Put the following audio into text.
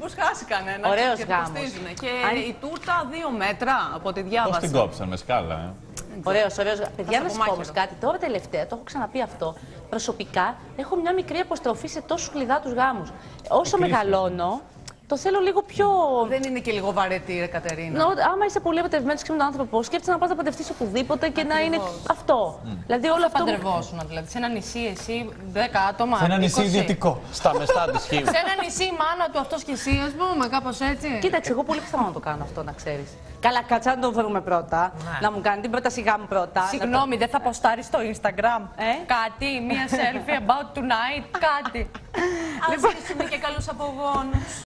μήπως χάσει κανένα. Ωραίος και γάμος. υποστήριζουνε. Και η τούρτα 2 μέτρα από ό,τι διάβασα. Πώς την κόψαν, με σκάλα, Ωραίος. Παιδιά, να πω σας πω όμως μάχαιρο. κάτι. Τώρα τελευταία, το έχω ξαναπεί αυτό. Προσωπικά έχω μια μικρή αποστροφή σε τόσους κλειδάτους γάμους. Όσο μεγαλώνω, το θέλω λίγο πιο. Δεν είναι και λίγο βαρετή, ρε Κατερίνα. Άμα είσαι πολύ παντρευμένος και με τον άνθρωπο, σκέφτεσαι να πας να παντρευτείς οπουδήποτε και να είναι αυτό. Δηλαδή όλο αυτό. Παντρευόσουν, δηλαδή. Σε ένα νησί, εσύ 10 άτομα. Σε ένα νησί 20. ιδιωτικό. Στα μεστά της Χίου. Σε ένα νησί, η μάνα του, αυτός και εσύ, ας πούμε, κάπως έτσι. Κοίταξε, εγώ πολύ πιθανό να το κάνω αυτό, να ξέρεις. Καλά, κάτσα να το βρούμε πρώτα. Να μου κάνει την πρόταση γάμου πρώτα. Συγγνώμη, δεν θα ποστάρει στο Instagram κάτι, μία selfie about tonight, κάτι. Ας ζήσουμε και καλούς απογόνους.